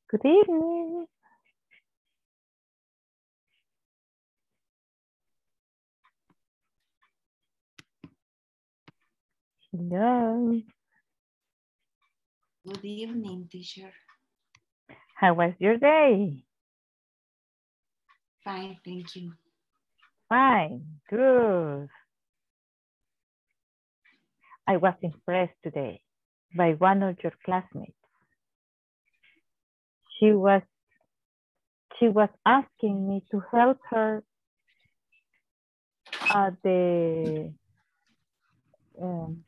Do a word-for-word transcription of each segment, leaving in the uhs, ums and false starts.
Good evening. Hello. Good evening, teacher. How was your day? Fine, thank you. Fine. Good. I was impressed today by one of your classmates. She was she was asking me to help her at the um,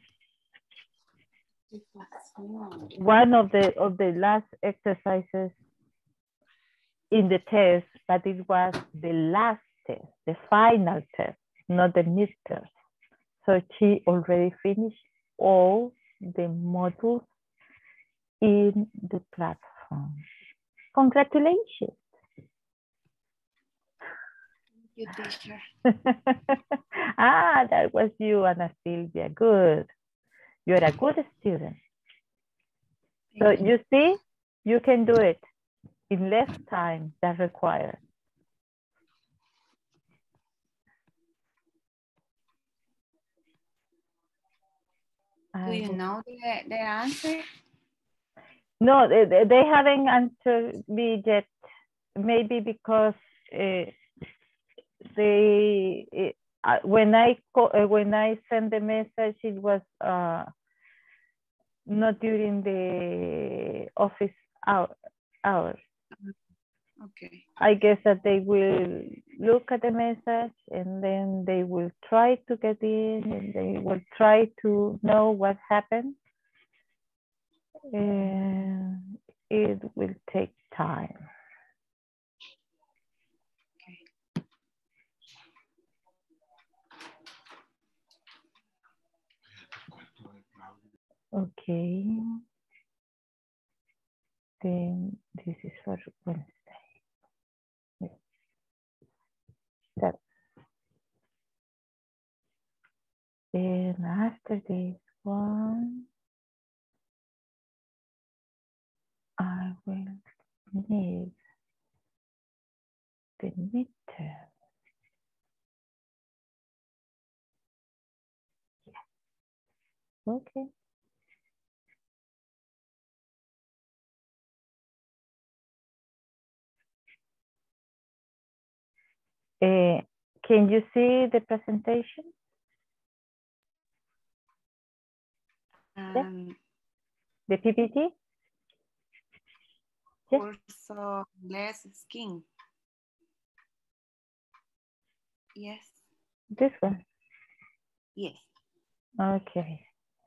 one of the of the last exercises in the test, but it was the last test, the final test, not the midterm. So she already finished all the modules in the platform. Congratulations. Thank you, teacher. Ah, that was you, Ana Silvia. Good. You're a good student. So Thank you. you see, you can do it in less time than required. Do you know the, the answer? No, they, they haven't answered me yet. Maybe because uh, they, uh, when I uh, when I sent the message, it was uh, not during the office hour, hours. Okay. I guess that they will look at the message and then they will try to get in and they will try to know what happened. And it will take time. Okay. Then this is for Wednesday. That. Then after this one, I will need the midterm. Yeah. Okay. Uh, can you see the presentation? Um, The P P T? Yes. Course of less skin. Yes. This one? Yes. Okay.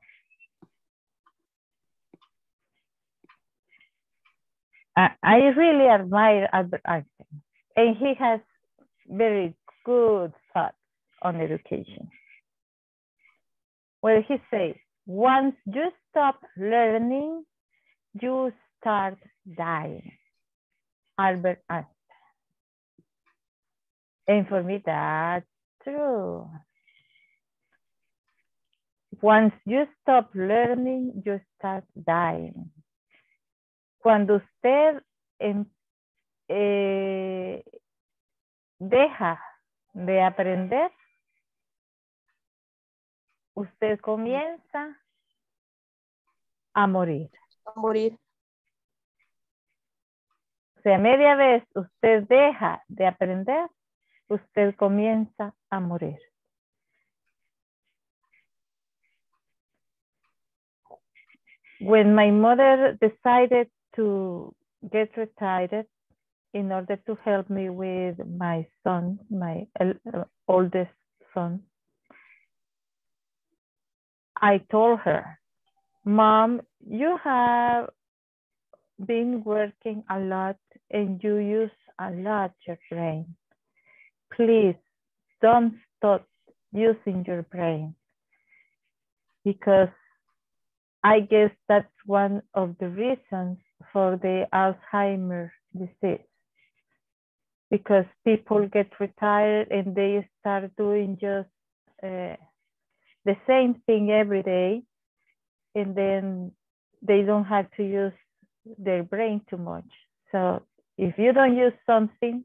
I, I really admire Albert Einstein. And he has very good thoughts on education. Where he says, once you stop learning, you start dying. Albert Einstein. And for me, that's true. Once you stop learning, you start dying. Cuando usted eh, deja de aprender, usted comienza a morir. A morir. O sea, media vez usted deja de aprender, usted comienza a morir. When my mother decided to get retired in order to help me with my son, my uh, oldest son, I told her, Mom, you have been working a lot and you use a lot your brain. Please don't stop using your brain, because I guess that's one of the reasons for the Alzheimer's disease, because people get retired and they start doing just uh, the same thing every day, and then they don't have to use their brain too much. So if you don't use something,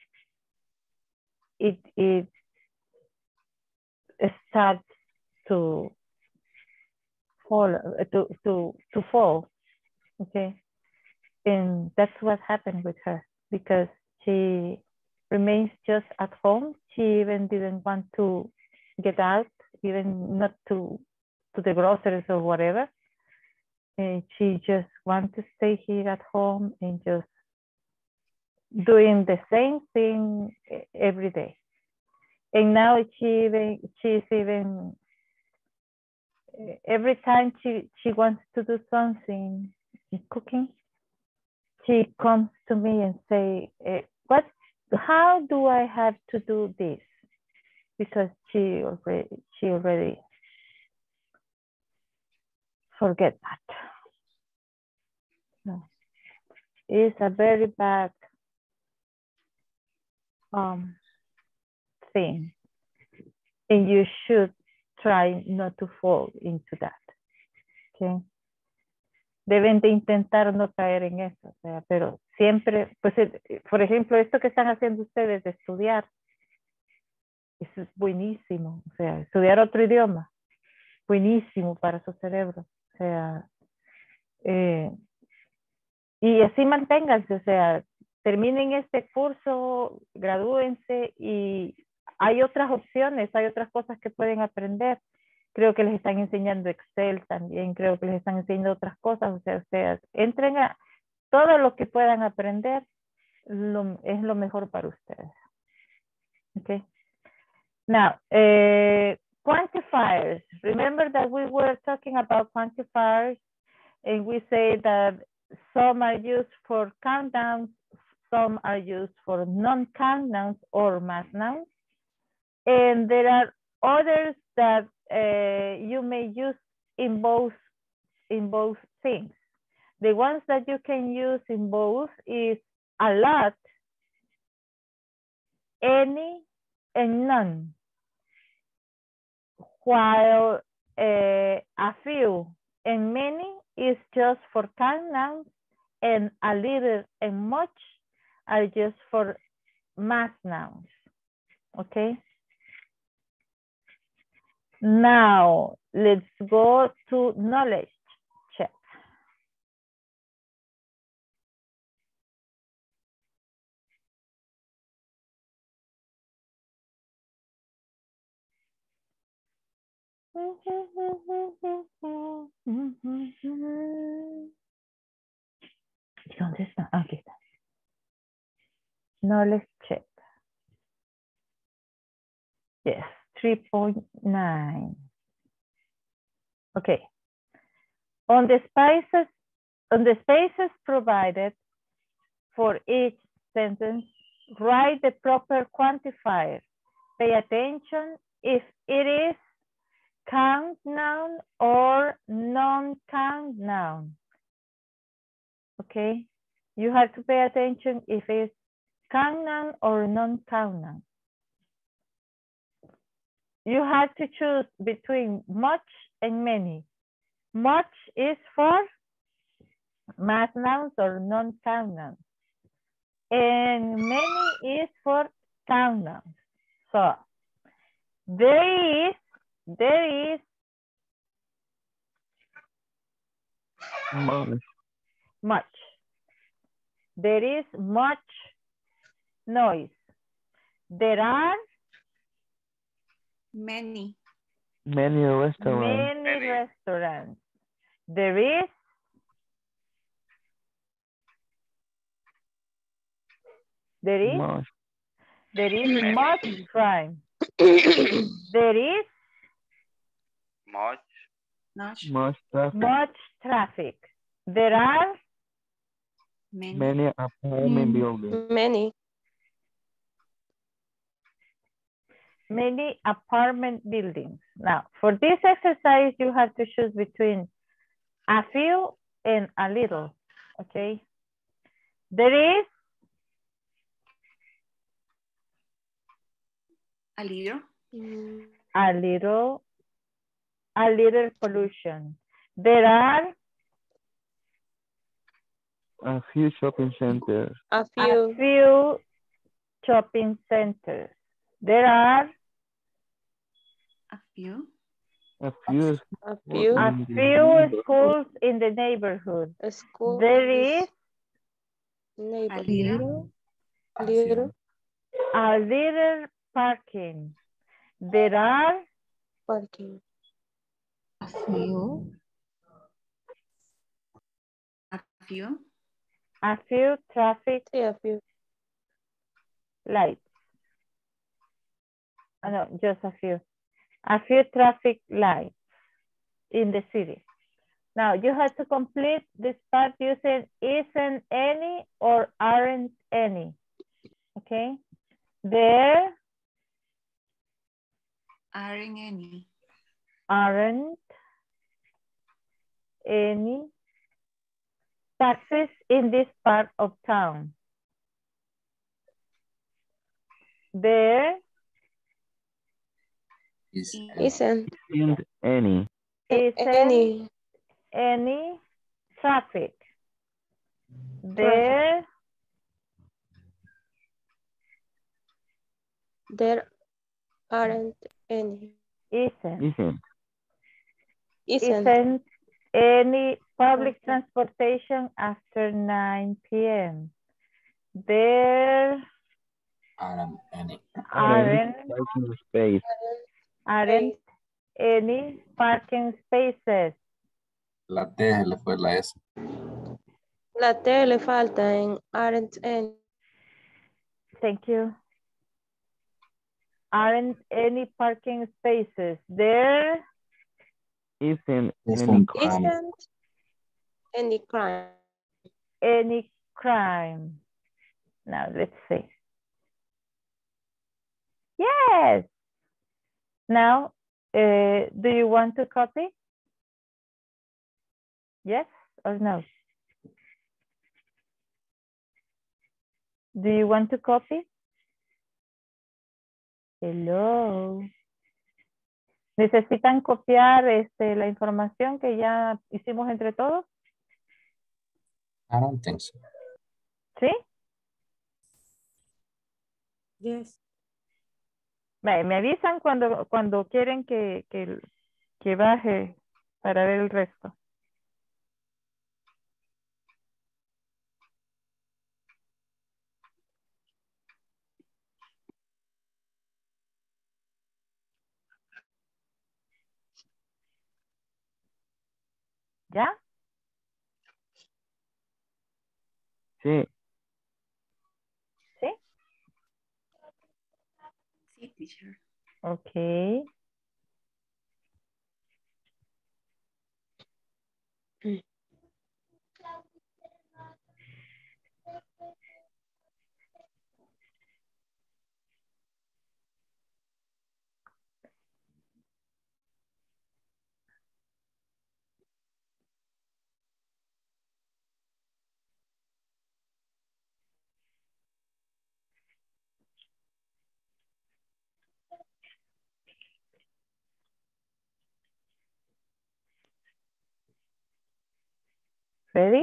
it, it starts to fall, to, to, to fall, okay? And that's what happened with her because she remains just at home. She even didn't want to get out, even not to, to the groceries or whatever. And she just wants to stay here at home and just doing the same thing every day. And now she even, she's even, every time she, she wants to do something, cooking, she comes to me and say, eh, what, how do I have to do this? Because she already, she already forget that. No. It's a very bad um, thing. And you should try not to fall into that. Okay. Deben de intentar no caer en eso, o sea, pero siempre, pues, por ejemplo, esto que están haciendo ustedes de estudiar, eso es buenísimo, o sea, estudiar otro idioma, buenísimo para su cerebro, o sea, eh, y así manténganse, o sea, terminen este curso, gradúense y hay otras opciones, hay otras cosas que pueden aprender. Creo que les están enseñando Excel también, creo que les están enseñando otras cosas, o sea, o sea entren a todo lo que puedan aprender, lo, es lo mejor para ustedes. Okay. Now, uh, quantifiers. Remember that we were talking about quantifiers and we say that some are used for countdowns, some are used for non-countdowns or mass nouns. And there are others that uh, you may use in both, in both things. The ones that you can use in both is a lot, any, and none. While uh, a few and many is just for countdowns, and a little and much are just for mass nouns. Okay. Now let's go to knowledge check. ¿Dónde está? Aquí está. Knowledge check. Yes, three point nine. Okay. On the spaces, on the spaces provided for each sentence, write the proper quantifier. Pay attention if it is count noun or non-count noun. Okay, you have to pay attention if it's count noun or non-count noun. You have to choose between much and many. Much is for mass nouns or non-count nouns. And many is for count nouns. So there is, there is much. Much. There is much noise. There are many. Many restaurants. Many, many restaurants. There is There is much. There is much crime. There is much Much. Much traffic. Much traffic. There are Many. Many apartment buildings. Many. Many apartment buildings. Now, for this exercise, you have to choose between a few and a little, okay? There is A little. a little, a little pollution. There are A few shopping centers. A A few. few shopping centers. There are A few. A few. A few. a in the few neighborhood. schools in the neighborhood. A school. There is is neighbor. A little. Little a little parking. There are parking. A few. A few. a few traffic Sí, a few. lights. Oh, no, just a few. A few traffic lights in the city. Now you have to complete this part using isn't any or aren't any. Okay. There Aren't any. aren't any taxis in this part of town. There Isn't Isn't any. isn't any. any traffic. There There aren't any. isn't. Isn't. Isn't. Isn't any public Okay. transportation after nine P M There Aren't any. aren't, Parking space. aren't any parking spaces. La T le fue la S. La T le falta en aren't any. Thank you. Aren't any parking spaces. There Isn't any Isn't crime. Isn't any crime. any crime. Now let's see. Yes. Now, uh, do you want to copy? Yes or no? Do you want to copy? Hello. ¿Necesitan copiar este, la información que ya hicimos entre todos? I don't think so. ¿Sí? Yes. Me, me avisan cuando, cuando quieren que, que, que baje para ver el resto. ¿Ya? Sí. ¿Sí? Sí, teacher. Ok. Ready?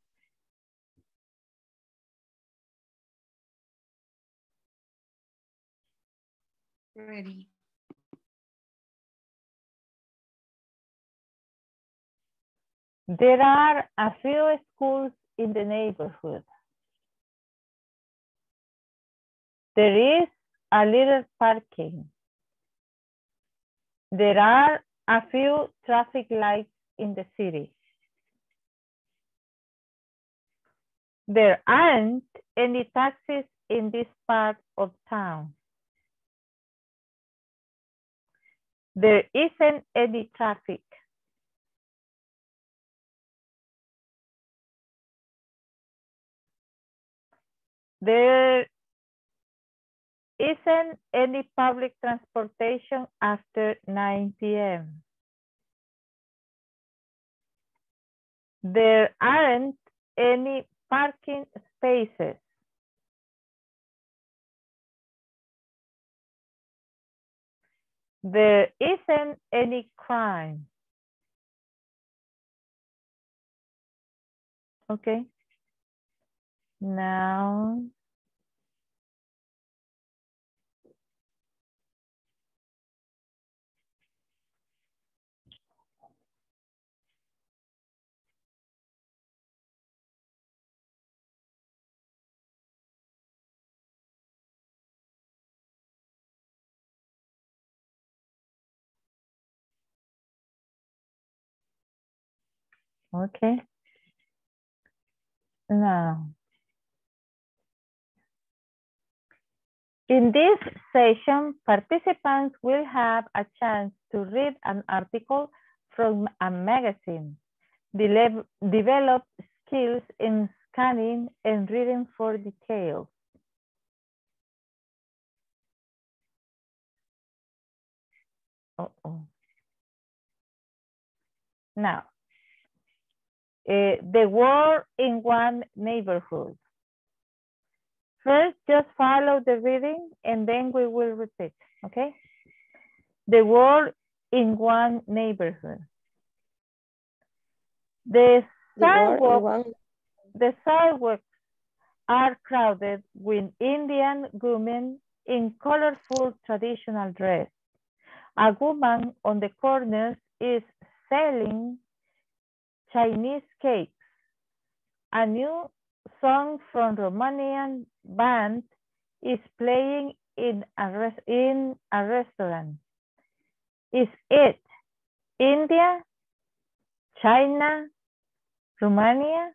Ready. There are a few schools in the neighborhood. There is a little parking. There are a few traffic lights in the city. There aren't any taxis in this part of town. There isn't any traffic. There isn't any public transportation after nine P M There aren't any parking spaces. There isn't any crime. Okay. Now, okay. Now, in this session, participants will have a chance to read an article from a magazine, de develop skills in scanning and reading for details. Uh-oh. Now, uh, the word in one neighborhood. First, just follow the reading and then we will repeat, okay? The word in one neighborhood. The sidewalks, the sidewalks are crowded with Indian women in colorful traditional dress. A woman on the corner is selling Chinese cakes. A new song from Romanian band is playing in a, in a restaurant. Is it India, China, Romania?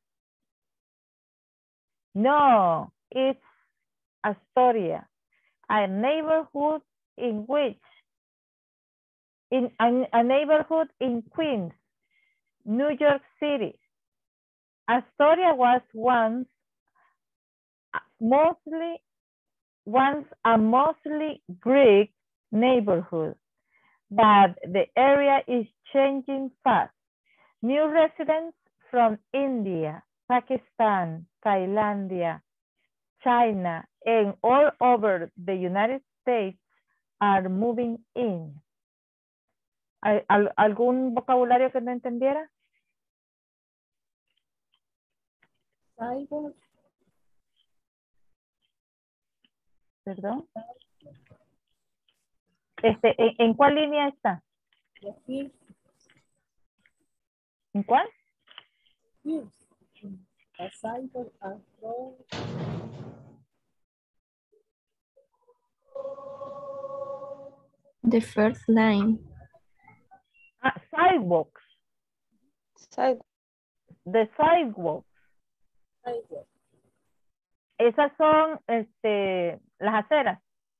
No, it's Astoria, a neighborhood in which, in a, a neighborhood in Queens, New York City. Astoria was once mostly, once a mostly Greek neighborhood, but the area is changing fast. New residents from India, Pakistan, Thailandia, China, and all over the United States are moving in. ¿Algún vocabulario que no entendiera? Sidewalk. ¿Perdón? Este, ¿en, ¿En cuál línea está? Aquí. ¿En cuál? Yes. A sidewalk and road. The first line. Ah, sidewalks. Side. The sidewalks. Sidewalk. Esas son este, las aceras.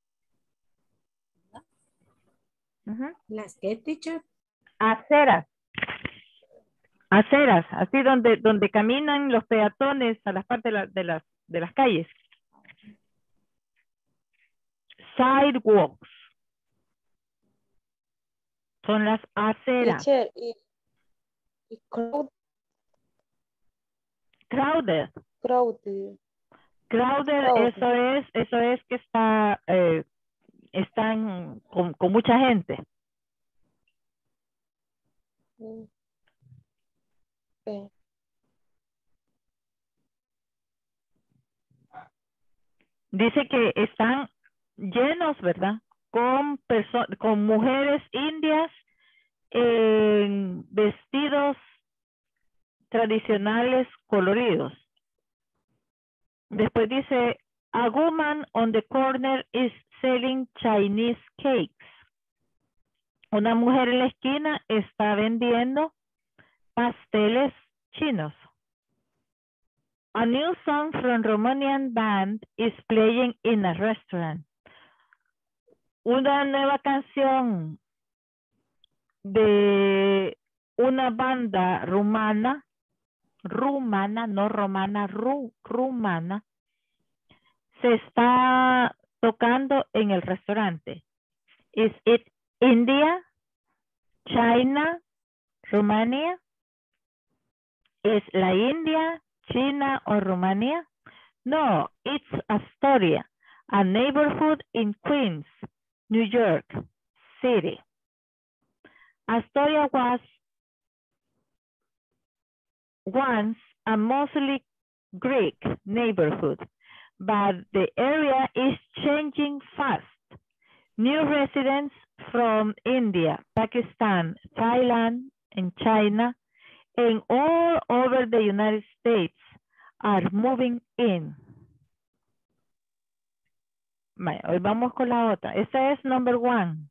Uh-huh. ¿Las qué, teacher? Aceras. Aceras, así donde, donde caminan los peatones a las partes de, la, de, las, de las calles. Sidewalks. Son las aceras. Teacher, y, y crowd, Crowded. crowded. Crowded, Crowded. eso es, eso es que está, eh, están con, con mucha gente. Mm. Okay. Dice que están llenos, ¿verdad? Con, con mujeres indias en vestidos tradicionales coloridos. Después dice, a woman on the corner is selling Chinese cakes. Una mujer en la esquina está vendiendo pasteles chinos. A new song from Romanian band is playing in a restaurant. Una nueva canción de una banda rumana, rumana, no romana, ru, rumana, se está tocando en el restaurante. Is it India, China, Romania? ¿Es la India, China o Rumania? No, it's Astoria, a neighborhood in Queens, New York City. Astoria was once a mostly Greek neighborhood, but the area is changing fast. New residents from India, Pakistan, Thailand, and China, and all over the United States are moving in. Vale, hoy vamos con la otra. Esta es number one.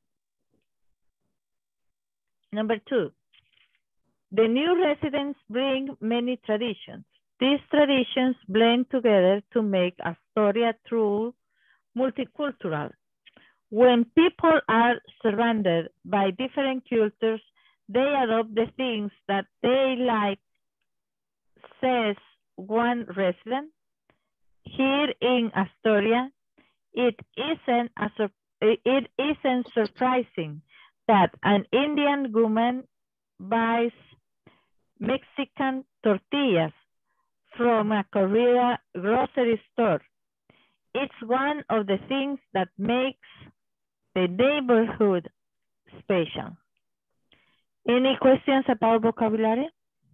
Number two. The new residents bring many traditions. These traditions blend together to make Astoria true multicultural. When people are surrounded by different cultures, they adopt the things that they like, says one resident. Here in Astoria, it isn't, a sur it isn't surprising that an Indian woman buys Mexican tortillas from a Korean grocery store. It's one of the things that makes the neighborhood special. Any questions about vocabulary?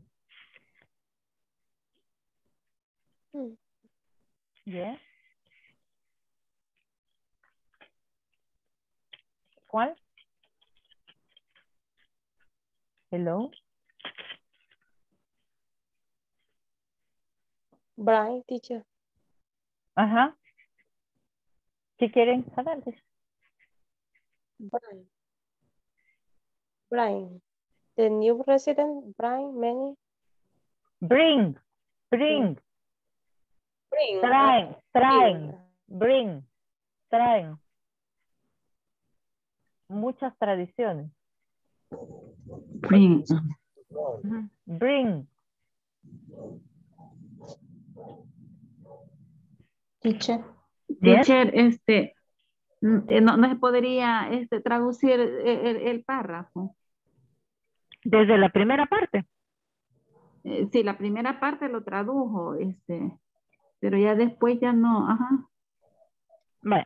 Hmm. Yes. ¿Cuál? Hello. Brian, teacher. Ajá. Si quieren, adelante. Brian. Brian. The new resident, Brian, many. Bring. Bring. Bring. Traen. Traen. Bring. Bring. Traen. Muchas tradiciones. Bring. Ujú. Bring. Teacher. Yes. Teacher, este, mm, eh, no, no se podría este, traducir el, el- el párrafo. Desde la primera parte. Eh, sí, la primera parte lo tradujo, este, pero ya después ya no, ajá. Bueno.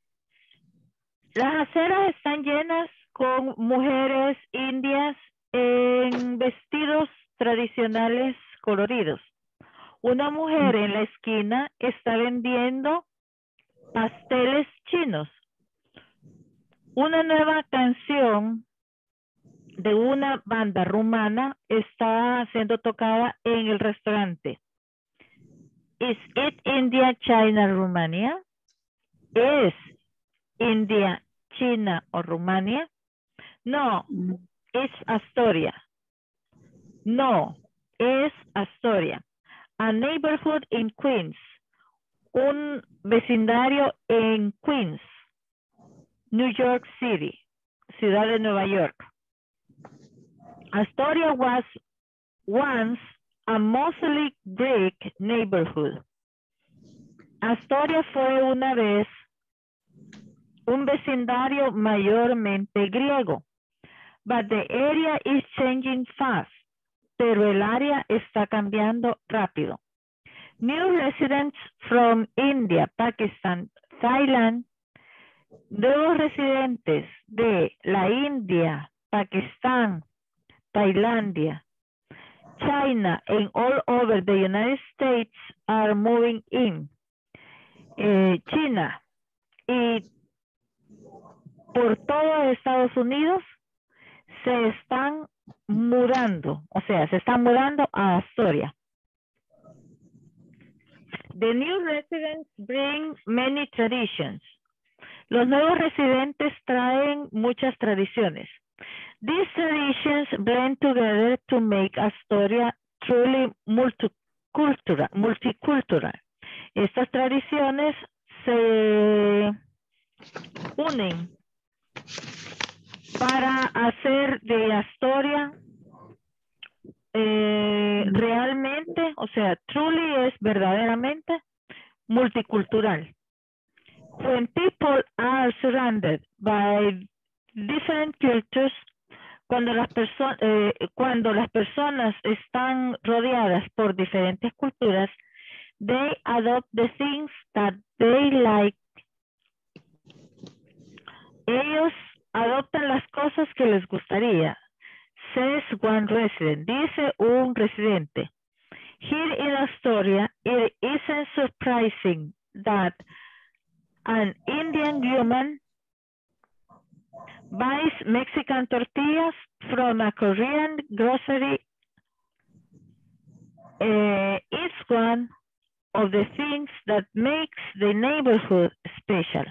Las aceras están llenas con mujeres indias en vestidos tradicionales coloridos. Una mujer en la esquina está vendiendo pasteles chinos. Una nueva canción de una banda rumana está siendo tocada en el restaurante. Is it India, China, Rumania? ¿Es India, China o Rumania? No, Mm, es Astoria. No, es Astoria. A neighborhood in Queens. Un vecindario en Queens, New York City, ciudad de Nueva York. Astoria was once a mostly Greek neighborhood. Astoria fue una vez un vecindario mayormente griego. But the area is changing fast. Pero el área está cambiando rápido. New residents from India, Pakistan, Thailand. Nuevos residentes de la India, Pakistán, Tailandia, China, and all over the United States are moving in. Eh, China y por todo Estados Unidos se están mudando, o sea, se están mudando a Astoria. The new residents bring many traditions. Los nuevos residentes traen muchas tradiciones. These traditions blend together to make Astoria truly multicultural. multicultural. Estas tradiciones se unen para hacer de Astoria eh, realmente, o sea, truly es verdaderamente multicultural. When people are surrounded by different cultures, cuando las, perso eh, cuando las personas están rodeadas por diferentes culturas, they adopt the things that they like. Ellos adoptan las cosas que les gustaría. Says one resident. Dice un residente. Here in Astoria, it isn't surprising that an Indian woman buys Mexican tortillas from a Korean grocery. Uh, it's one of the things that makes the neighborhood special.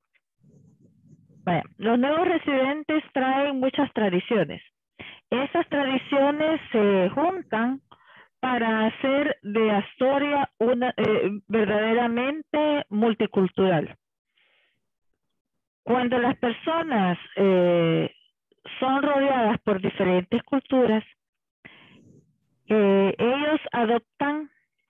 Vaya, los nuevos residentes traen muchas tradiciones. Esas tradiciones se juntan para hacer de Astoria una eh, verdaderamente multicultural. Cuando las personas eh, son rodeadas por diferentes culturas, eh, ellos adoptan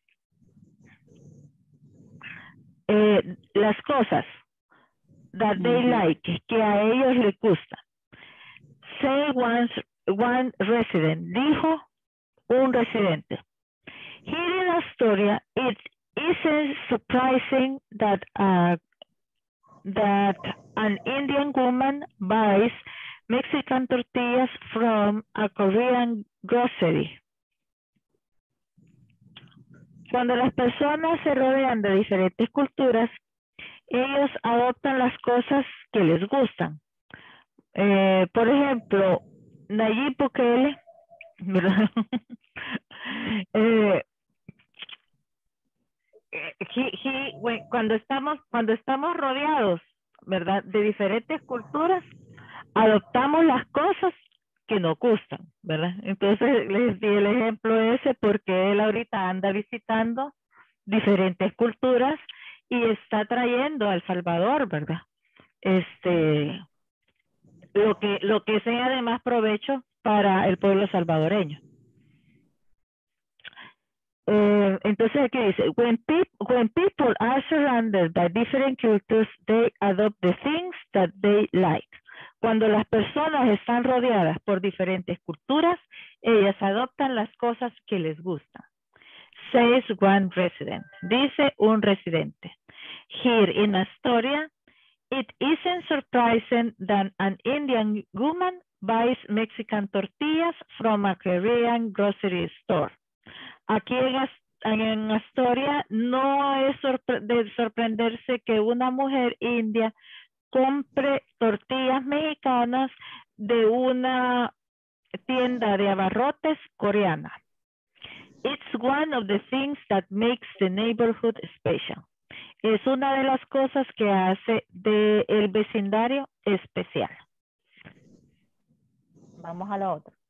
eh, las cosas that they like, que a ellos les gusta. Say one, one resident, dijo un residente. Here in Astoria, it isn't surprising that uh, that an Indian woman buys Mexican tortillas from a Korean grocery. Cuando las personas se rodean de diferentes culturas, ellos adoptan las cosas que les gustan. Eh, por ejemplo, Nayib Bukele, ¿verdad? eh, he, he, when, cuando estamos cuando estamos rodeados, ¿verdad?, de diferentes culturas, adoptamos las cosas que nos gustan, ¿verdad? Entonces les di el ejemplo ese porque él ahorita anda visitando diferentes culturas y está trayendo a El Salvador, ¿verdad? Este, lo que lo que sea de más provecho para el pueblo salvadoreño. Uh, entonces, ¿qué dice? When, pe when people are surrounded by different cultures, they adopt the things that they like. Cuando las personas están rodeadas por diferentes culturas, ellas adoptan las cosas que les gustan. Says one resident. Dice un residente. Here in Astoria, it isn't surprising that an Indian woman buys Mexican tortillas from a Korean grocery store. Aquí en, en Astoria no es sorpre de sorprenderse que una mujer india compre tortillas mexicanas de una tienda de abarrotes coreana. It's one of the things that makes the neighborhood special. Es una de las cosas que hace del vecindario especial. Vamos a la otra.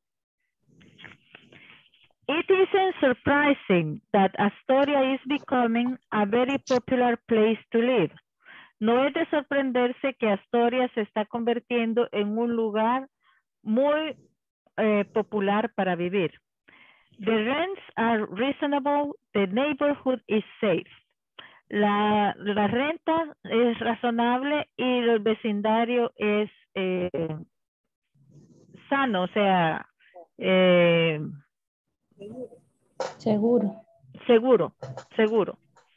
It isn't surprising that Astoria is becoming a very popular place to live. No es de sorprenderse que Astoria se está convirtiendo en un lugar muy eh, popular para vivir. The rents are reasonable, the neighborhood is safe. La, la renta es razonable y el vecindario es eh, sano, o sea, eh, Seguro. seguro, seguro.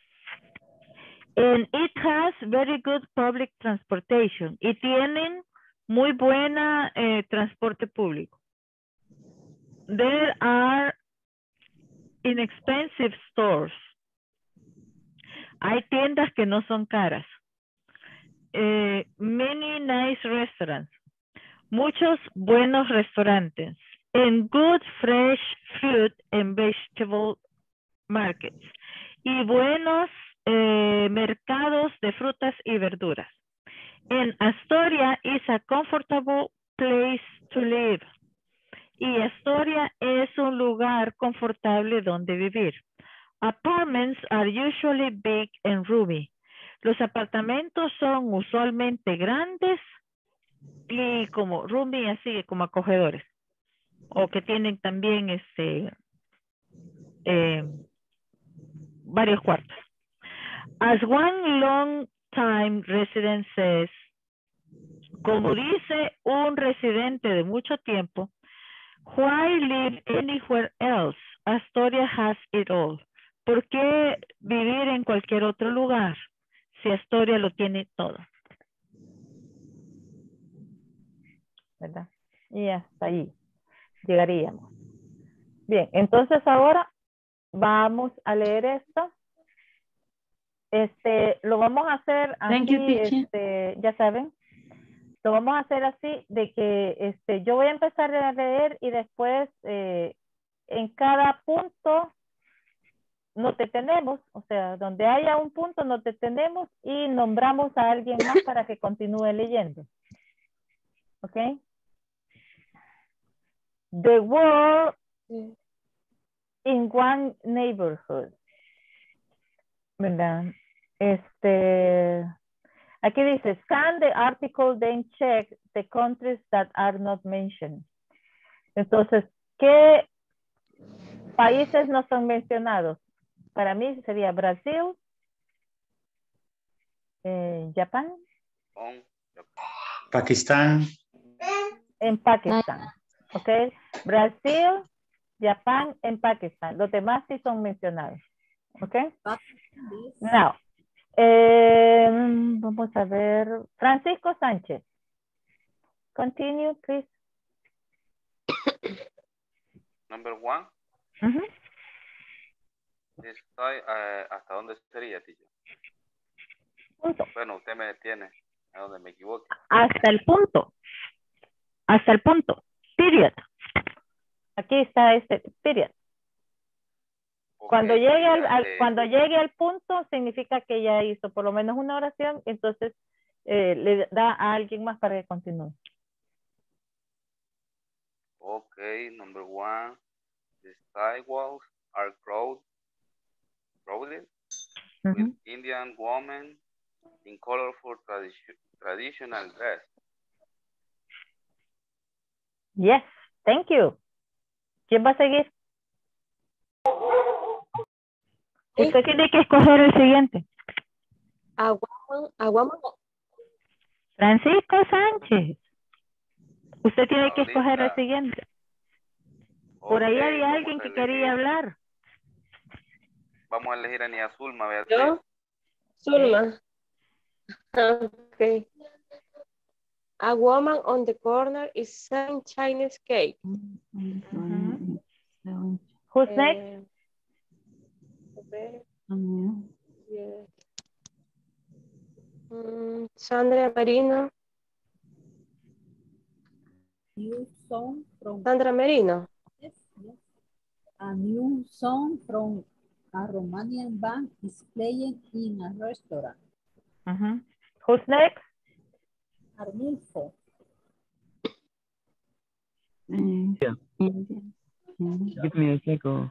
And it has very good public transportation. Y tienen muy buena eh, transporte público. There are inexpensive stores. Hay tiendas que no son caras. Eh, many nice restaurants. Muchos buenos restaurantes. And good fresh fruit and vegetable markets. Y buenos eh, mercados de frutas y verduras. And Astoria is a comfortable place to live. Y Astoria es un lugar confortable donde vivir. Apartments are usually big and roomy. Los apartamentos son usualmente grandes y como roomy, así como acogedores. O que tienen también este eh, varios cuartos. As one long time resident says, como dice un residente de mucho tiempo, why live anywhere else? Astoria has it all. ¿Por qué vivir en cualquier otro lugar si Astoria lo tiene todo? ¿Verdad? Y hasta ahí llegaríamos. Bien, entonces ahora vamos a leer esto este, lo vamos a hacer Thank you, así, teacher. este, ya saben, lo vamos a hacer así de que este, yo voy a empezar a leer y después eh, en cada punto nos detenemos, o sea, donde haya un punto nos detenemos y nombramos a alguien más para que continúe leyendo. ¿Ok? The world in one neighborhood. ¿Verdad? Este, aquí dice, scan the article, then check the countries that are not mentioned. Entonces, ¿qué países no son mencionados? Para mí sería Brasil, eh, Japón, On. Pakistán. en Pakistán. ¿Ok? Brasil, Japón, en Pakistán. Los demás sí son mencionados. ¿Ok? Now, eh, vamos a ver. Francisco Sánchez. Continue, please. Number one. Uh-huh. This guy, eh, ¿hasta dónde sería, teacher? Punto. Bueno, usted me detiene a donde me equivoque. Hasta el punto. Hasta el punto. Period. Aquí está este period. Okay, Cuando llegue al, sería, al- eh, cuando llegue al punto, significa que ya hizo por lo menos una oración, entonces eh, le da a alguien más para que continúe. Okay, number one. The sidewalks are crowded, crowded with Ujú. Indian women in colorful tradi- traditional dress. Yes, thank you. ¿Quién va a seguir? Usted tiene que escoger el siguiente. Aguaman, Aguaman, Francisco Sánchez. Usted tiene que escoger el Ahorita, siguiente. Por ahí ok, había vamos alguien a que elegir, quería hablar. vamos a elegir a Nia Zulma, Beatriz. yo, Zulma. Okay. A woman on the corner is selling Chinese cake. Ujú. Who's next? Eh, a ver, Mm, yeah. Mm, Sandra Merino. New song from Sandra Merino. yes, yes. A new song from a Romanian band is playing in a restaurant. Ujú. Who's next? Arnulfo. eh, Yeah. India. Mm. Give me a second.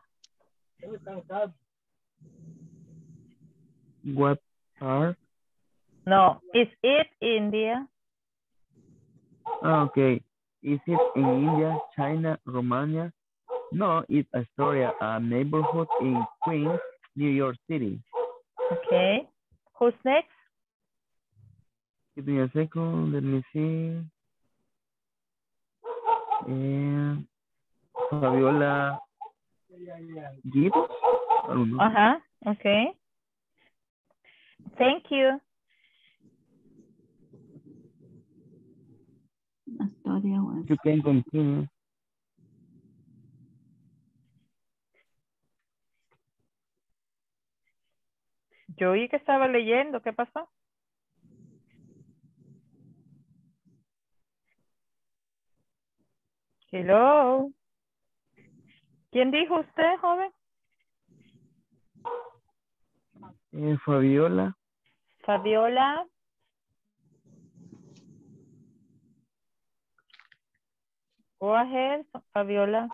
What are? No, is it India? Ah, okay. Is it in India, China, Romania? No, it's Astoria, a neighborhood in Queens, New York City. Okay. Who's next? Give me a second. Let me see. Eh, Fabiola Gibbs? I don't know. Uh-huh. Okay. Thank you. Astoria was. You can continue. Yo oí que estaba leyendo. ¿Qué pasó? Hello. ¿Quién dijo usted, joven? Eh, Fabiola. Fabiola. Go ahead, Fabiola.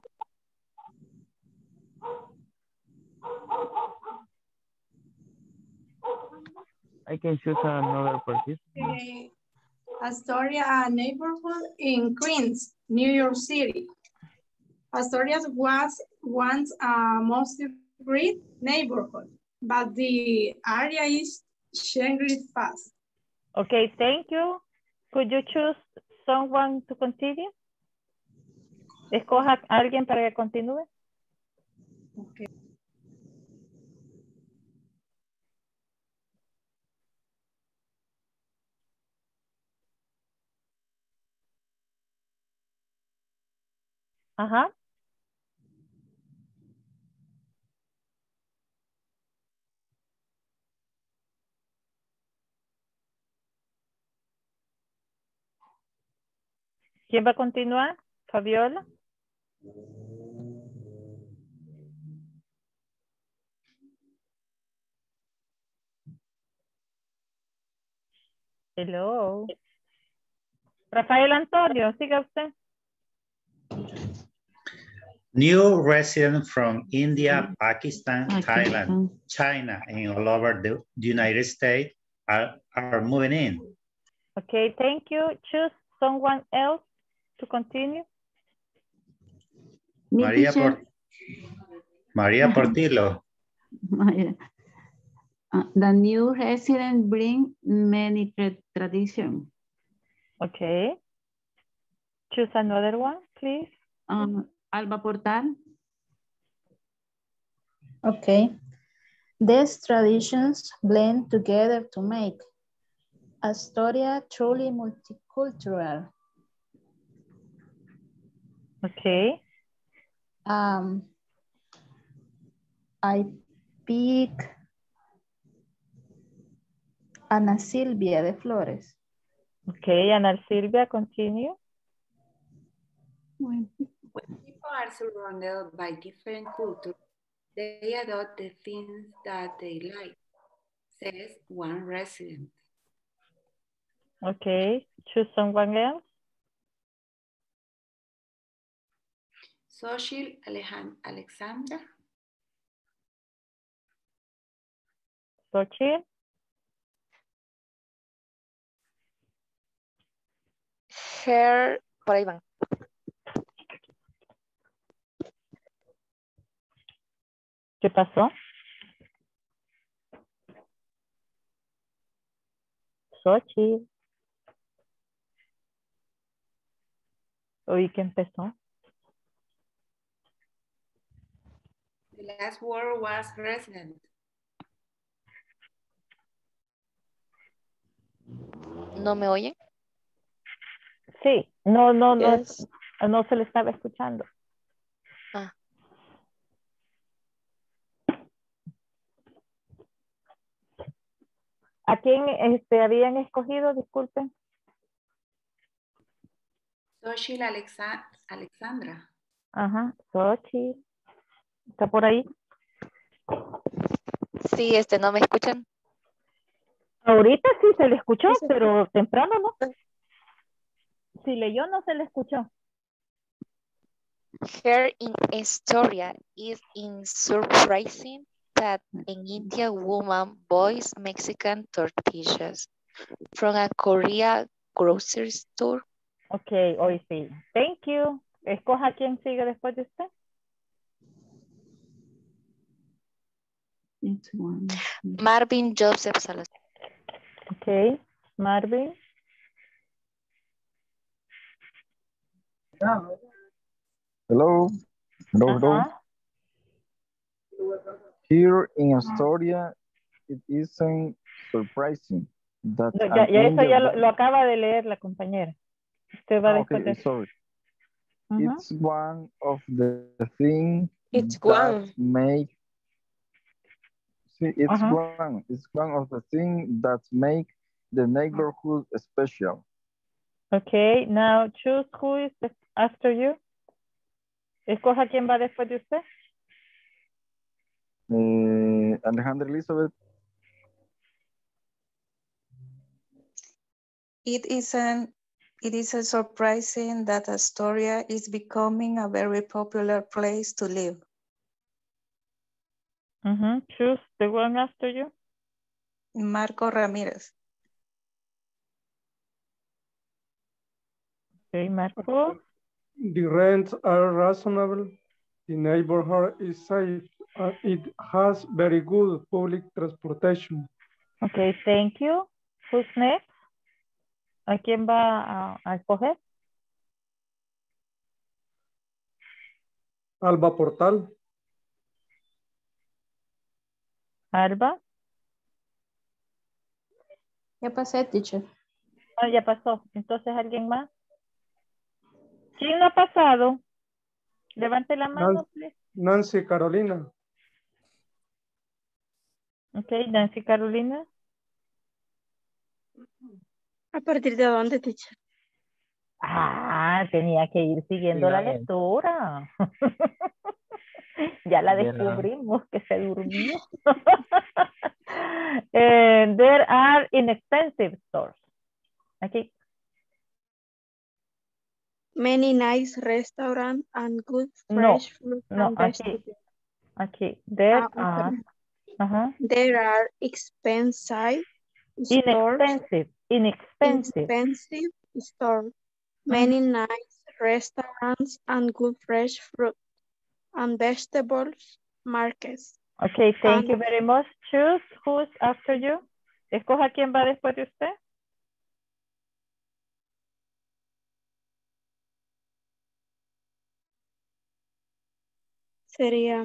I can choose another participant. Eh, Astoria, a neighborhood in Queens, New York City. Astoria was once a mostly great neighborhood, but the area is changing fast. Okay, thank you. Could you choose someone to continue? Escoja a alguien para que continúe. Okay. Ajá. ¿Quién va a continuar? Fabiola. Hello. Rafael Antonio, siga usted. New residents from India, Pakistan, Pakistan. Thailand, China, and all over the United States are, are moving in. Okay, thank you. Choose someone else to continue. Me, Maria, teacher. Por Maria Portillo. Maria. Uh, the new resident bring many tra tradition. Okay. Choose another one, please. Um, Alba Portal. Okay. These traditions blend together to make Astoria truly multicultural. Okay. Um, I pick Ana Silvia de Flores. Okay, Ana Silvia, continue. When people are surrounded by different cultures, they adopt the things that they like, says one resident. Okay, choose someone else. Social Alexandra. Xochitl. Her, por ahí van. ¿Qué pasó? Xochitl. Oí que empezó. The last word was resident. ¿No me oyen? Sí, no, no, no, Yes. no se le estaba escuchando. Ah. ¿A quién este, habían escogido? Disculpen. Social Alexa Alexandra. Ajá, Xochitl. ¿Está por ahí? Sí, este, ¿no me escuchan? Ahorita sí se le escuchó, Sí, sí. pero temprano no. Si leyó, no se le escuchó. Here in Astoria is in surprising that an Indian woman buys Mexican tortillas from a Korea grocery store. Ok, hoy sí. Thank you. Escoja quién sigue después de usted. It's one. Marvin Joseph Salazar. Ok, Marvin. Hello. Hello, hello. Ajá. Here in Astoria, it isn't surprising that No, ya, an ya eso ya Indian lo, lo acaba de leer la compañera. Usted va Ah, después okay, de eso. sorry. Ujú. It's one of the things It's that one. make see, it's Ajá. one. It's one of the things that make the neighborhood special. Okay, now choose who is the- after you. Escoja quién va después de usted. Eh, Alejandra Elizabeth. It isn't it isn't surprising that Astoria is becoming a very popular place to live. Ujú. Choose the one after you. Marco Ramirez. Okay, Marco. The rents are reasonable. The neighborhood is safe. Uh, it has very good public transportation. Okay, thank you. Who's next? ¿A quién va a, a escoger? Alba Portal. Alba. Ya pasé, teacher. Ah, ya pasó. Entonces, ¿alguien más? ¿Quién no ha pasado? Levante la mano, Nancy, please. Nancy Carolina. Ok, Nancy Carolina. ¿A partir de dónde, teacher? Ah, tenía que ir siguiendo la Dígame. lectura. Ya la There are, descubrimos que se durmió. Eh, there are inexpensive stores. Aquí. Many nice restaurants and good No, fresh fruit no, and aquí, vegetables. aquí. There Ah, are, okay. ajá. There are expensive stores, Inexpensive, inexpensive. expensive stores, many nice restaurants and good fresh fruit and vegetables markets. Okay, thank And you very much. Choose who's after you. Escoja quién va después de usted. sería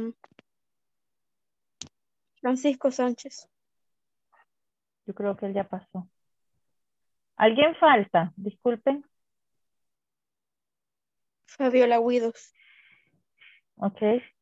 Francisco Sánchez. Yo creo que él ya pasó. ¿Alguien falta? Disculpen. Fabiola Guidos. Ok.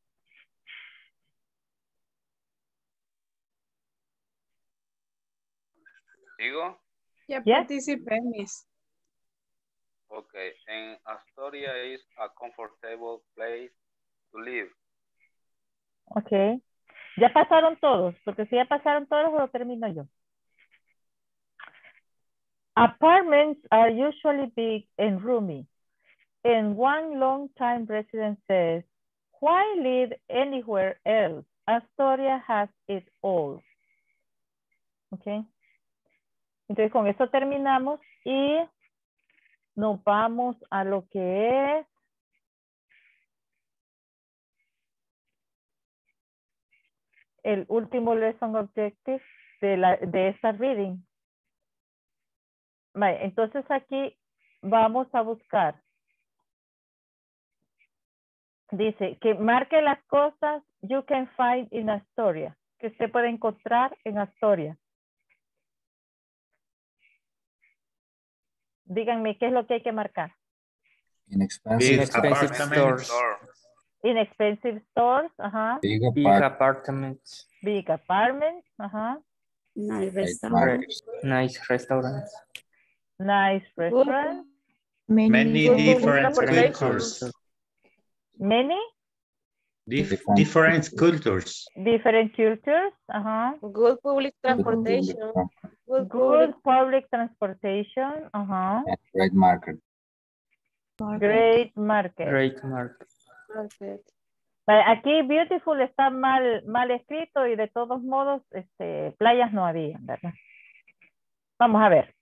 ¿Sigo? Ya Yes. participé, Miss. Okay. And Astoria is a comfortable place to live. Ok. Ya pasaron todos, porque si ya pasaron todos, lo termino yo. Apartments are usually big and roomy. And one long-time resident says, why live anywhere else? Astoria has it all. Ok. Entonces con eso terminamos y nos vamos a lo que es el último lesson objective de, la, de esta reading. Vale, entonces aquí vamos a buscar. Dice que marque las cosas you can find in Astoria, que usted puede encontrar en Astoria. Díganme qué es lo que hay que marcar. Inexpensive, Big stores. apartment Store. Inexpensive stores, ajá. Big Big apart- apartments, Big apartments, ajá. Nice Right restaurant. markets. nice restaurants, Nice Good, restaurants. Many, Many good public different transportation. cultures. Many Dif Different different cultures. different cultures, ajá. good public Good public transportation, transport good public Good public transportation, ajá. and great market. Great market. great market. market. Vale, aquí beautiful está mal, mal escrito y de todos modos, este, playas no había, ¿verdad? Vamos a ver.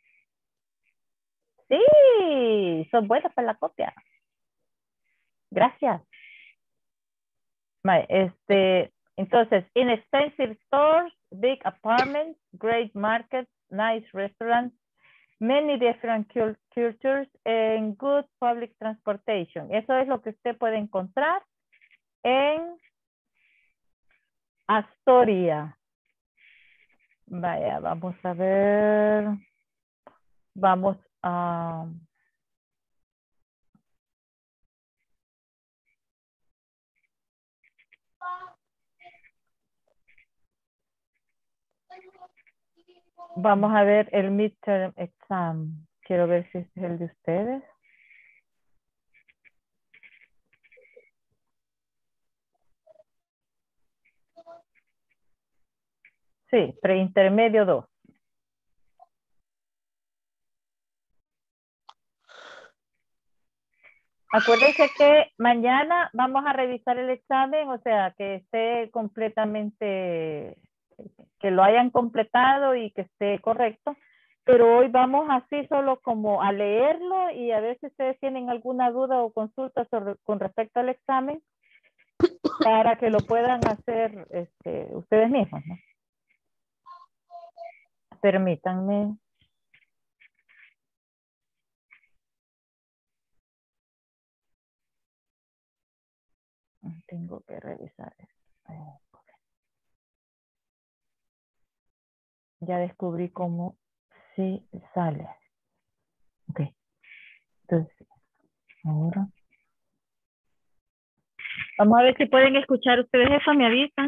Sí, son buenas para la copia. Gracias. Vale, este, entonces, inexpensive stores, big apartments, great markets, nice restaurants, many different cul- cultures, and good public transportation. Eso es lo que usted puede encontrar en Astoria. Vaya, vamos a ver. Vamos a... Vamos a ver el midterm exam. Quiero ver si este es el de ustedes. Sí, preintermedio dos. Acuérdense que mañana vamos a revisar el examen, o sea, que esté completamente, que lo hayan completado y que esté correcto. Pero hoy vamos así solo como a leerlo y a ver si ustedes tienen alguna duda o consulta sobre, con respecto al examen para que lo puedan hacer este, ustedes mismos, ¿no? Permítanme. Tengo que revisar esto. Ya descubrí cómo sí sale. Ok. Entonces, ahora. Vamos a ver si pueden escuchar ustedes eso, me avisan.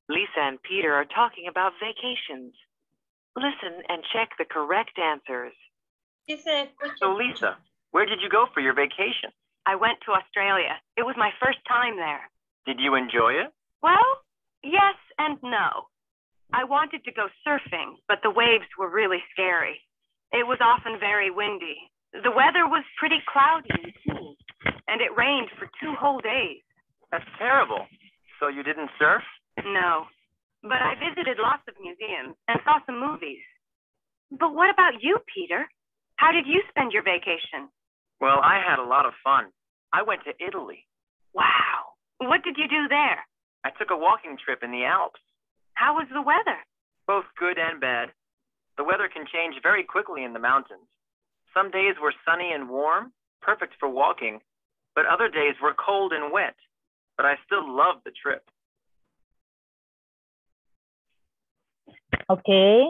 Lisa and Peter are talking about vacations. Listen and check the correct answers. So Lisa, where did you go for your vacation? I went to Australia. It was my first time there. Did you enjoy it? Well, yes and no. I wanted to go surfing, but the waves were really scary. It was often very windy. The weather was pretty cloudy too, and it rained for two whole days. That's terrible. So you didn't surf? No, but I visited lots of museums and saw some movies. But what about you, Peter? How did you spend your vacation? Well, I had a lot of fun. I went to Italy. Wow. What did you do there? I took a walking trip in the Alps. How was the weather? Both good and bad. The weather can change very quickly in the mountains. Some days were sunny and warm, perfect for walking, but other days were cold and wet. But I still loved the trip. Ok.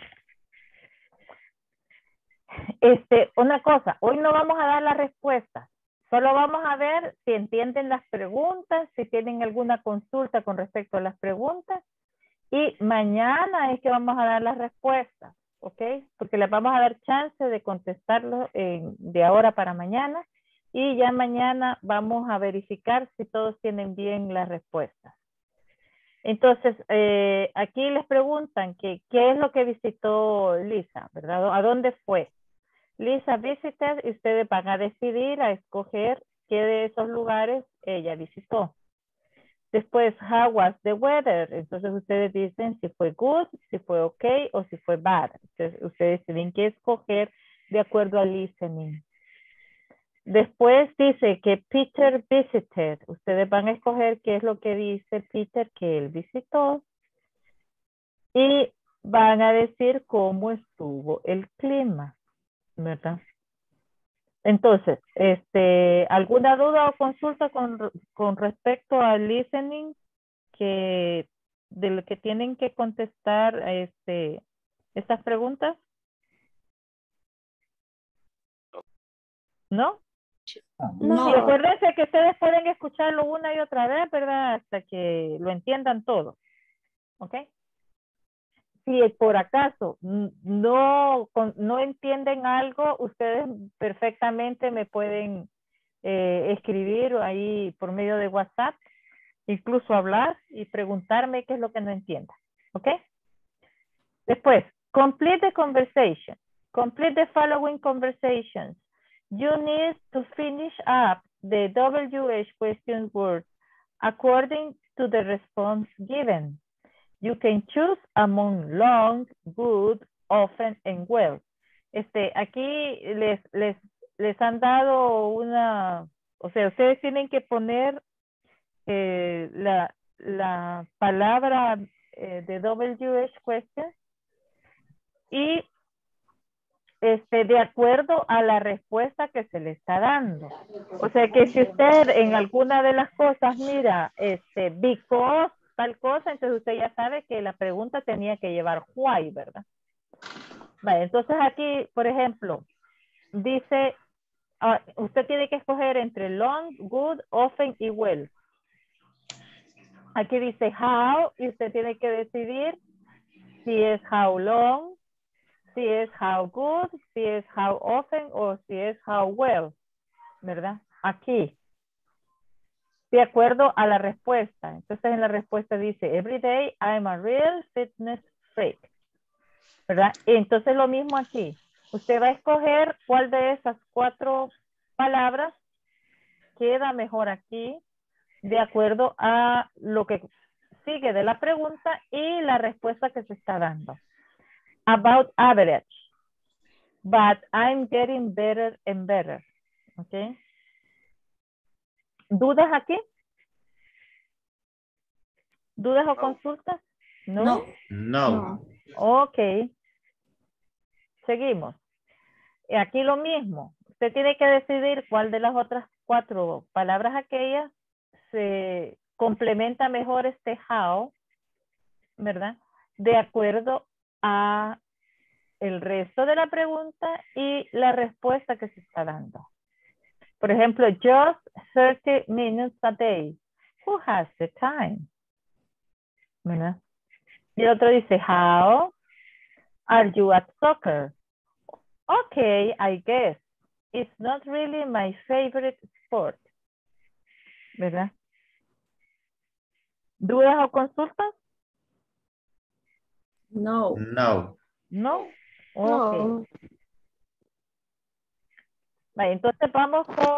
Este, una cosa, hoy no vamos a dar la respuesta. Solo vamos a ver si entienden las preguntas, si tienen alguna consulta con respecto a las preguntas. Y mañana es que vamos a dar las respuestas, ¿ok? Porque les vamos a dar chance de contestarlo en, de ahora para mañana. Y ya mañana vamos a verificar si todos tienen bien las respuestas. Entonces, eh, aquí les preguntan que qué es lo que visitó Lisa, ¿verdad? ¿A dónde fue? Lisa visited y ustedes van a decidir, a escoger qué de esos lugares ella visitó. Después, how was the weather? Entonces ustedes dicen si fue good, si fue okay o si fue bad. Entonces ustedes tienen que escoger de acuerdo al listening. Después dice que Peter visited. Ustedes van a escoger qué es lo que dice Peter que él visitó. Y van a decir cómo estuvo el clima, ¿verdad? Entonces, este, ¿alguna duda o consulta con, con respecto al listening que, de lo que tienen que contestar a este, estas preguntas? ¿No? No. Y acuérdense que ustedes pueden escucharlo una y otra vez, ¿verdad? Hasta que lo entiendan todo. ¿Ok? Si por acaso no, no entienden algo, ustedes perfectamente me pueden eh, escribir ahí por medio de WhatsApp, incluso hablar y preguntarme qué es lo que no entiendan. ¿Ok? Después, complete the conversation. Complete the following conversations. You need to finish up the W H question words according to the response given. You can choose among long, good, often, and well. Este, aquí les, les, les han dado una, o sea, ustedes tienen que poner eh, la, la palabra eh, de W H question y este, de acuerdo a la respuesta que se le está dando. O sea que si usted en alguna de las cosas mira, este, because, tal cosa, entonces usted ya sabe que la pregunta tenía que llevar why, ¿verdad? Vale, entonces aquí, por ejemplo, dice, uh, usted tiene que escoger entre long, good, often y well. Aquí dice how, y usted tiene que decidir si es how long, si es how good, si es how often o si es how well, ¿verdad? Aquí. De acuerdo a la respuesta. Entonces en la respuesta dice, every day I'm a real fitness freak. ¿Verdad? Y entonces lo mismo aquí. Usted va a escoger cuál de esas cuatro palabras queda mejor aquí de acuerdo a lo que sigue de la pregunta y la respuesta que se está dando. About average. But I'm getting better and better. ¿Ok? ¿Dudas aquí? ¿Dudas o consultas? ¿No? No. Ok. Seguimos. Y aquí lo mismo. Usted tiene que decidir cuál de las otras cuatro palabras aquellas se complementa mejor este how, ¿verdad? De acuerdo a el resto de la pregunta y la respuesta que se está dando. Por ejemplo, just thirty minutes a day. Who has the time? ¿verdad? Y el otro dice, how are you at soccer? Okay, I guess. It's not really my favorite sport. ¿Verdad? ¿Dudas o consultas? No. No. No. Ok. No. Vale, entonces vamos con...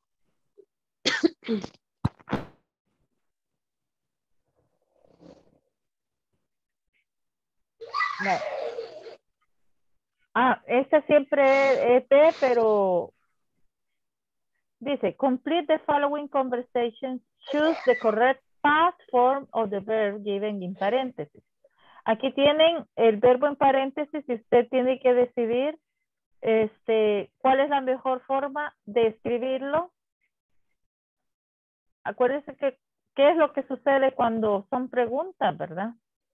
Vale. Ah, esta siempre es P, pero dice, complete the following conversations, choose the correct past form of the verb given in paréntesis. Aquí tienen el verbo en paréntesis y usted tiene que decidir este, cuál es la mejor forma de escribirlo. Acuérdense que qué es lo que sucede cuando son preguntas, ¿verdad?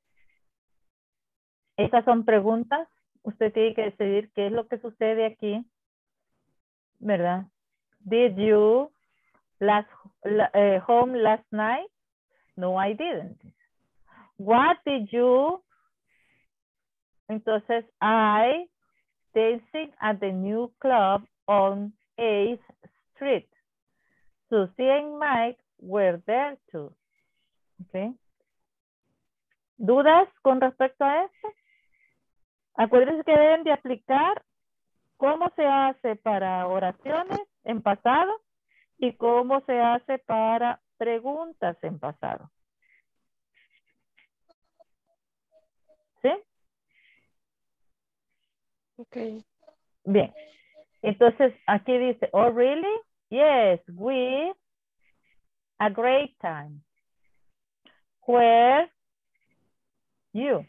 Estas son preguntas. Usted tiene que decidir qué es lo que sucede aquí, ¿verdad? Did you last la, uh, home last night? No, I didn't. What did you? Entonces, I dancing at the new club on eighth Street. Susie and Mike were there too. Okay. ¿Dudas con respecto a esto? Acuérdense que deben de aplicar cómo se hace para oraciones en pasado y cómo se hace para preguntas en pasado. ¿Sí? Okay. Bien. Entonces, aquí dice, oh, really? Yes, we a great time. Where you?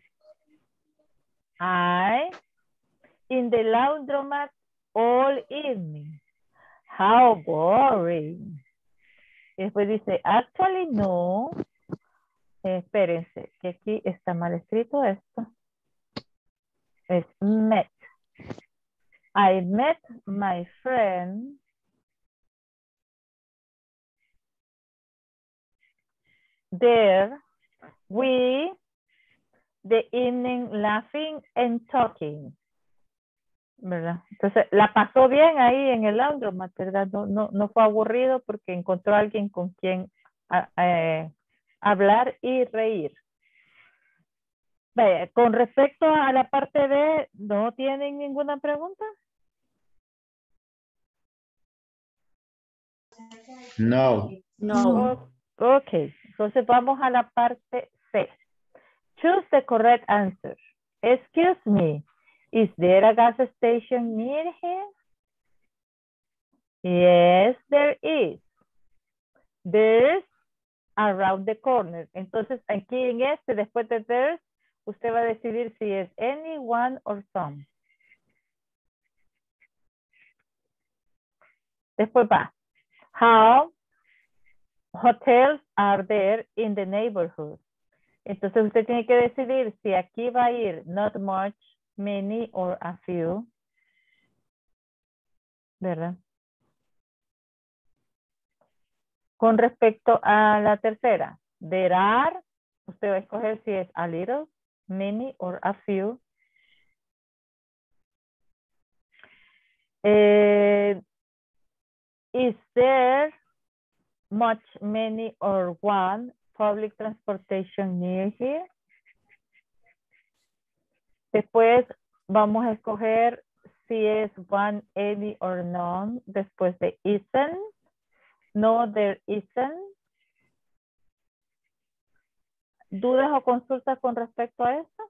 I in the laundromat all evening. How boring. Y después dice, actually no. Eh, espérense, que aquí está mal escrito esto. Es met. I met my friend there. We the evening laughing and talking. ¿Verdad? Entonces, la pasó bien ahí en el laundromat, ¿verdad? No, no, no fue aburrido porque encontró a alguien con quien a, eh, hablar y reír. Vaya, con respecto a la parte B, ¿no tienen ninguna pregunta? No. No. O- ok, entonces vamos a la parte C. Choose the correct answer. Excuse me, is there a gas station near here? Yes, there is. There's around the corner. Entonces, aquí en este, después de there's, usted va a decidir si es any, one, or some. Después va. How hotels are there in the neighborhood? Entonces, usted tiene que decidir si aquí va a ir not much, many, or a few. ¿Verdad? Con respecto a la tercera, there are, usted va a escoger si es a little, many, or a few. Eh, is there much, many, or one public transportation near here? Después vamos a escoger si es one, any, or none, después de isn't. No, there isn't. ¿Dudas o consultas con respecto a esto?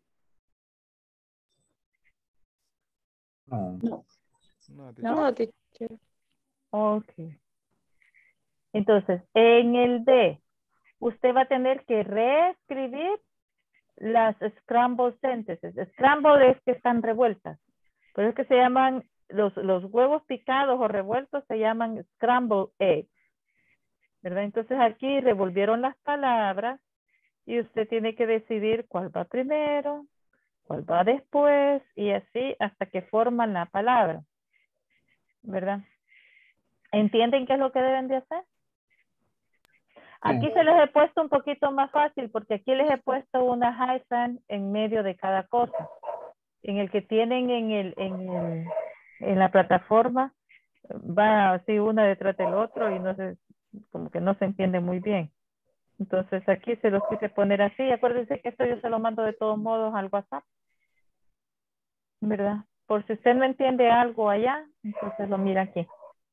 No. No. No, teacher. Ok. Entonces, en el D, usted va a tener que reescribir las scrambled sentences. Scrambled es que están revueltas. Pero es que se llaman, los, los huevos picados o revueltos se llaman scrambled eggs. ¿Verdad? Entonces aquí revolvieron las palabras y usted tiene que decidir cuál va primero, cuál va después y así hasta que forman la palabra. ¿Verdad? ¿Entienden qué es lo que deben de hacer? Aquí se les he puesto un poquito más fácil porque aquí les he puesto una hyphen en medio de cada cosa. En el que tienen en, el, en, el, en la plataforma, va así una detrás del otro y no se, como que no se entiende muy bien. Entonces aquí se los quise poner así. Acuérdense que esto yo se lo mando de todos modos al WhatsApp. ¿Verdad? Por si usted no entiende algo allá, entonces lo mira aquí.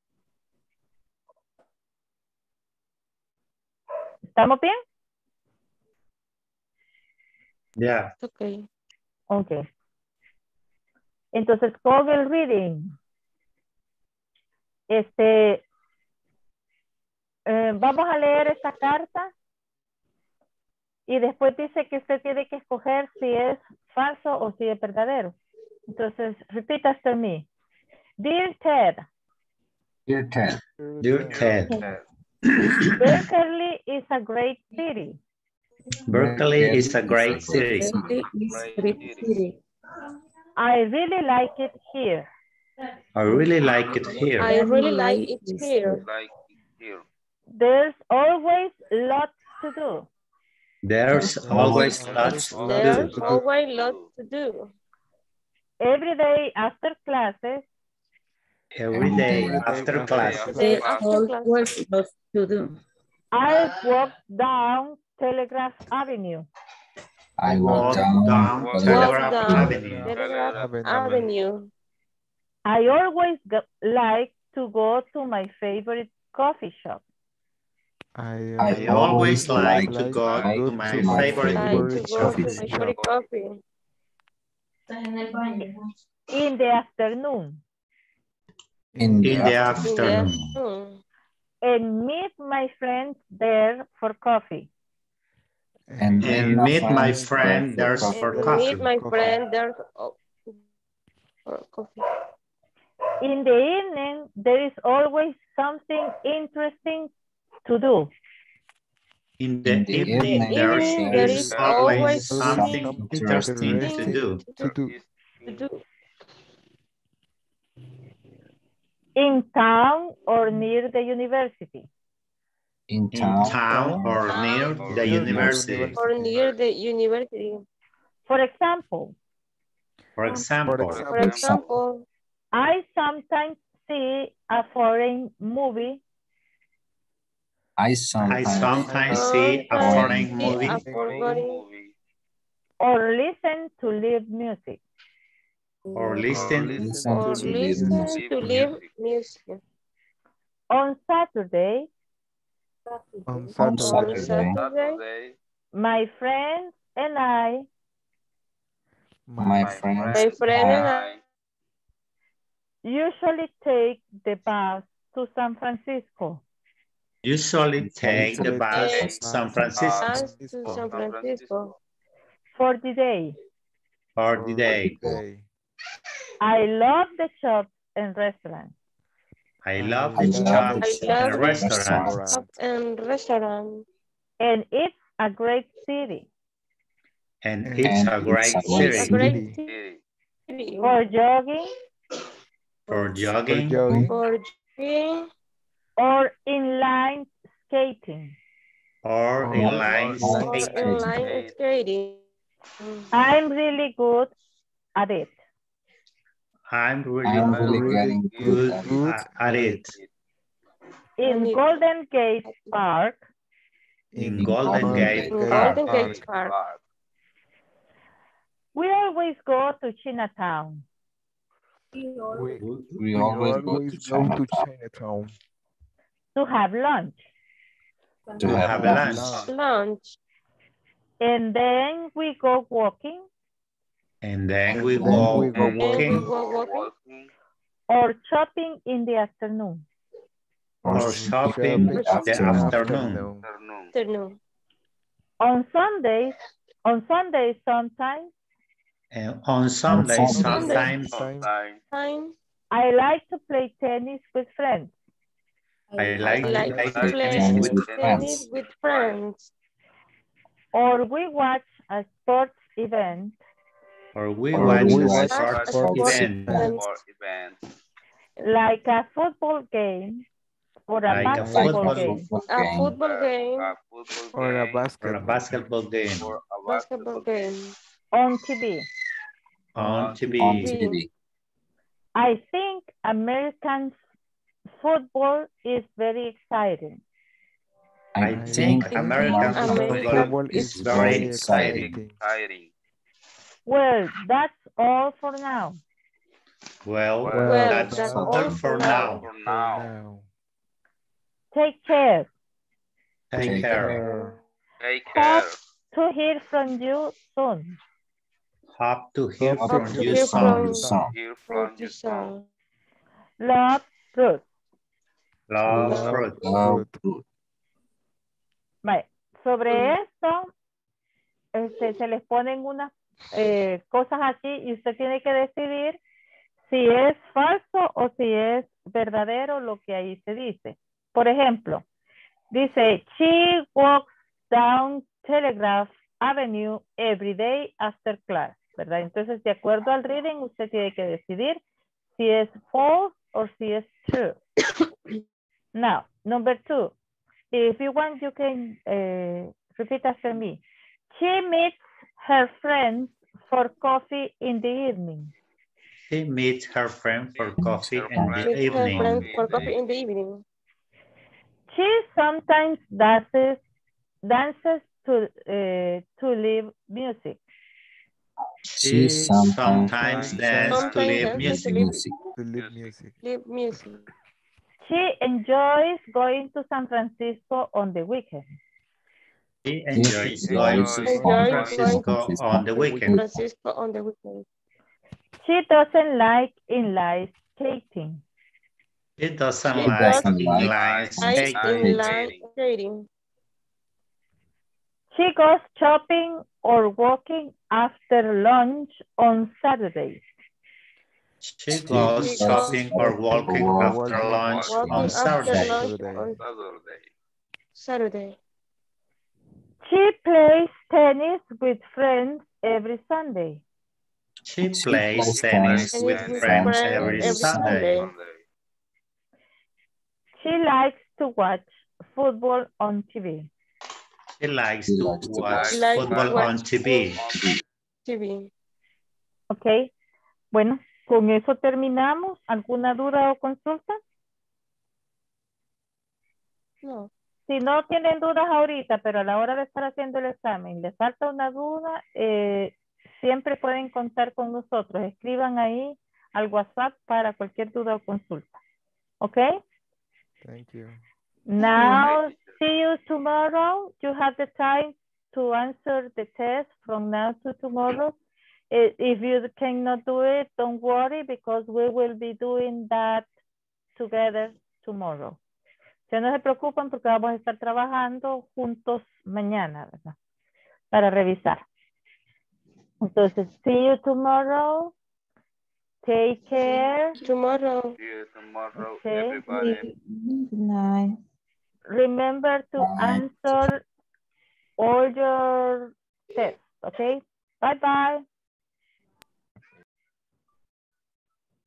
¿Estamos bien? Yeah. Okay. Ok. Entonces, con el reading. Este, eh, vamos a leer esta carta. Y después dice que usted tiene que escoger si es falso o si es verdadero. Entonces, repeat after me. Dear Ted. Dear Ted. Dear Ted. Berkeley is a great city. Berkeley is a great city. I really like it here. I really like it here. I really like it here. There's always lots to do. There's always lots to There's do. always lots to do. Every day after classes, Every day after classes, Day after class, lots to do. I walk down Telegraph Avenue. I walk Walk down, down walk Telegraph down Avenue. Telegraph Avenue. I always go, like to go to my favorite coffee shop. I, I always like to go to my favorite I like to go coffee to my shop. favorite coffee. In the afternoon. in the In the afternoon. afternoon. And meet my friends there for coffee. And, And meet my friend there for And coffee. meet my friend there for for coffee. In the evening, there is always something interesting to do. In the In the evening, evening, there evening, there is is always always something something interesting to do. to do. To do. In town or near the university. in In town, town or near the university. Or near the university. For example, For example, For example, I sometimes see a foreign movie I I sometimes sometimes see a sometimes foreign see movie a foreign or listen to live music. or listen listen or to live listen music. to live music. On Saturday, On On Saturday, On Saturday, Saturday, my friends and I my friends my friend and and I usually take the bus to San Francisco. usually take the bus take to San Francisco us to San Francisco For the day, for the day. day. I love the shops and restaurants. I love I the love the shops I and love restaurants. Restaurant. shop and restaurant. And it's a great city And And it's and a it's great a great A city great city. city for jogging for For jogging jogging for jogging or inline skating. or or inline inline or skating. inline skating. I'm really good at it. I'm really, I'm really really getting good good at it. good at, at it. In And it- Golden Gate Park, In In Golden Golden Gate in Gate Park, Golden Gate Park. we always go to Chinatown. we, We we always go to always go to Chinatown Chinatown To have lunch. to to have have lunch. lunch. Lunch. And then we go walking And then we Then go we go And we walking go walking or shopping in the afternoon. or or shopping shopping in in the the afternoon. afternoon. afternoon. On Sundays, on Sundays sometimes, And on Sundays, Sunday. sometimes Time. I like to play tennis with friends. I I like to like play to play tennis with tennis with friends. Or we watch a sports event or we Or watch we a watch sports sports event events. like a football game Or a Like a basketball football, game. A football game. A football or a game. Or a basketball, basketball game Or a Basketball game. On T V. on T V. On T V. I think American football is very exciting. I think American American football is is very very exciting. exciting. Exciting. Well, that's all for now. Well, Well, that's that's all all for for now. For now. Take care. Take Take care. Take care. Hope to hear from you soon. Hope to hear Hope from to you hear soon. Son. Hear From from you you, soon. son. Love, Ruth. Love, Love, fruit. Love, fruit. Vale. Sobre esto, este, se les ponen unas eh, cosas aquí y usted tiene que decidir si es falso o si es verdadero lo que ahí se dice. Por ejemplo, dice, she walks down Telegraph Avenue every day after class, ¿verdad? Entonces, de acuerdo al reading, usted tiene que decidir si es false o si es true. Now, number two, if you want, you can uh, repeat after me. She meets her friends for coffee in the evening. She meets her friend for coffee in the With her evening. friends for coffee in the evening. She sometimes dances, dances to, uh, to live music. She She sometimes sometimes dances to Sometimes live dances to music. live, music. to live music. live music. She enjoys going to San Francisco on the weekend. She enjoys She going enjoys to Enjoy San going Francisco to on the to weekend. Francisco on the weekend. She doesn't like inline skating. She doesn't She like doesn't inline like skating. inline skating. She goes shopping or walking after lunch on Saturdays. She goes She shopping goes or walking Or after walking lunch walking on after Saturday. lunch Saturday. on Saturday. Saturday. She plays tennis with friends every Sunday. She She plays plays tennis And with it's with friends friends every every Sunday. Sunday. She likes to watch football on T V. She likes She to likes to watch She likes to football watch on T V. T V. Ok. Bueno, con eso terminamos. ¿Alguna duda o consulta? No. Si no tienen dudas ahorita, pero a la hora de estar haciendo el examen, les falta una duda, eh, siempre pueden contar con nosotros. Escriban ahí al WhatsApp para cualquier duda o consulta. ¿Ok? Thank you. Now, see you tomorrow. You have the time to answer the test from now to tomorrow. I- If you cannot do it, don't worry because we will be doing that together tomorrow. Ya no se preocupen porque vamos a estar trabajando juntos mañana, ¿verdad? Para revisar. Entonces, see you tomorrow. Take care. Tomorrow. See you tomorrow, Okay. everybody. Good night. Remember to answer all your tests, okay? Bye-bye.